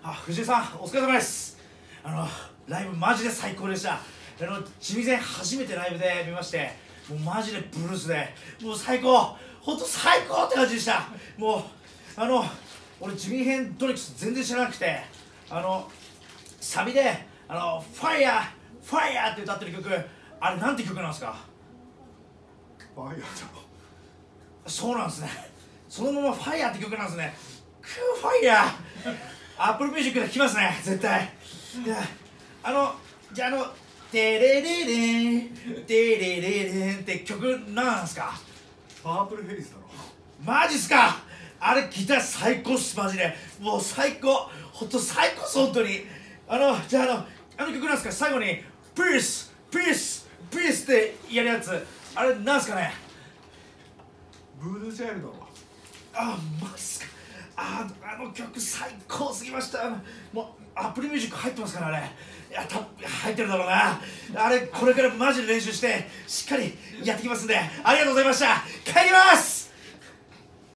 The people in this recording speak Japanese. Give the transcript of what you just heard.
藤井さん、お疲れ様です。ライブマジで最高でした。地味前初めてライブで見まして、もうマジでブルースで、もう最高、ほんと最高って感じでした。もう、俺地味編トリックス全然知らなくて、サビで、ファイヤー、ファイヤーって歌ってる曲、あれなんて曲なんですか？ ファイヤーだろ。 そうなんですね。そのままファイヤーって曲なんですね。ファイヤーアップルミュージックで聴きますね、絶対。じゃあテレレレンテレレレンって曲なんすか？ パープルヘイズだろ。 マジっすか？あれギター最高っす、マジで。もう最高、ほんと最高っす、ほんとに。じゃああの曲なんすか？最後にピースピースピースってやるやつ、あれなんすかね？ ブードゥーチャイルドだろ。 マジっすか？あの曲最高すぎました。もうアップルミュージック入ってますから、あれ。いや、入ってるだろうな。あれ、これからマジで練習してしっかりやってきますんで、ありがとうございました。帰ります。